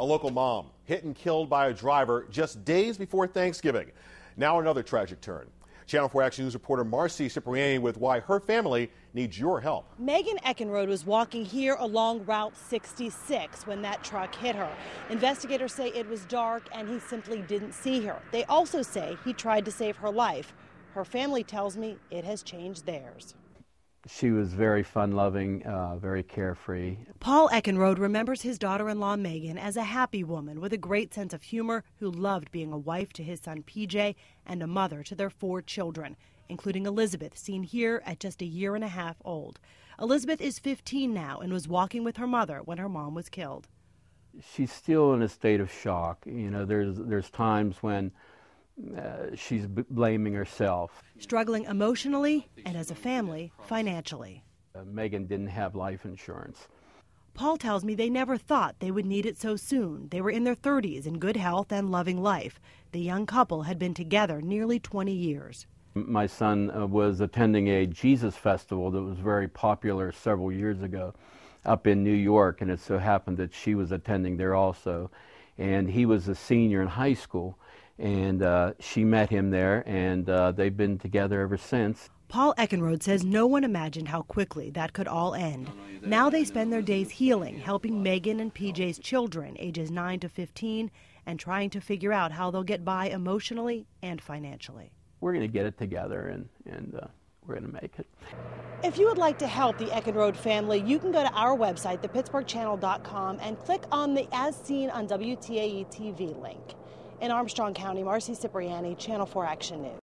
local mom hit and killed by a driver just days before Thanksgiving. Now another tragic turn. Channel 4 Action News reporter Marcy Cipriani with why her family needs your help. Megan Eckenrode was walking here along Route 66 when that truck hit her. Investigators say it was dark and he simply didn't see her. They also say he tried to save her life. Her family tells me it has changed theirs. She was very fun-loving, very carefree. Paul Eckenrode remembers his daughter-in-law Megan as a happy woman with a great sense of humor who loved being a wife to his son PJ and a mother to their 4 children, including Elizabeth, seen here at just a year and a half old. Elizabeth is 15 now and was walking with her mother when her mom was killed. She's still in a state of shock. You know, there's times when she's blaming herself. Struggling emotionally and as a family, financially. Megan didn't have life insurance. Paul tells me they never thought they would need it so soon. They were in their 30s in good health and loving life. The young couple had been together nearly 20 years. My son was attending a Jesus festival that was very popular several years ago up in New York, and it so happened that she was attending there also. And he was a senior in high school. And she met him there, and they've been together ever since. Paul Eckenrode says no one imagined how quickly that could all end. Now they spend their days healing, helping Megan and PJ's children, ages 9 to 15, and trying to figure out how they'll get by emotionally and financially. We're going to get it together, and we're going to make it. If you would like to help the Eckenrode family, you can go to our website, thepittsburghchannel.com, and click on the As Seen on WTAE-TV link. In Armstrong County, Marcy Cipriani, Channel 4 Action News.